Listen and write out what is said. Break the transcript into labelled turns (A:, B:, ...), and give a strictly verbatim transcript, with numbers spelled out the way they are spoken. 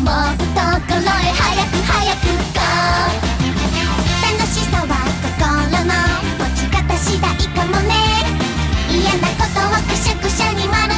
A: もっところへ早く早くゴー。楽しさは心の持ち方次第かもね。嫌なことをくしゃくしゃに丸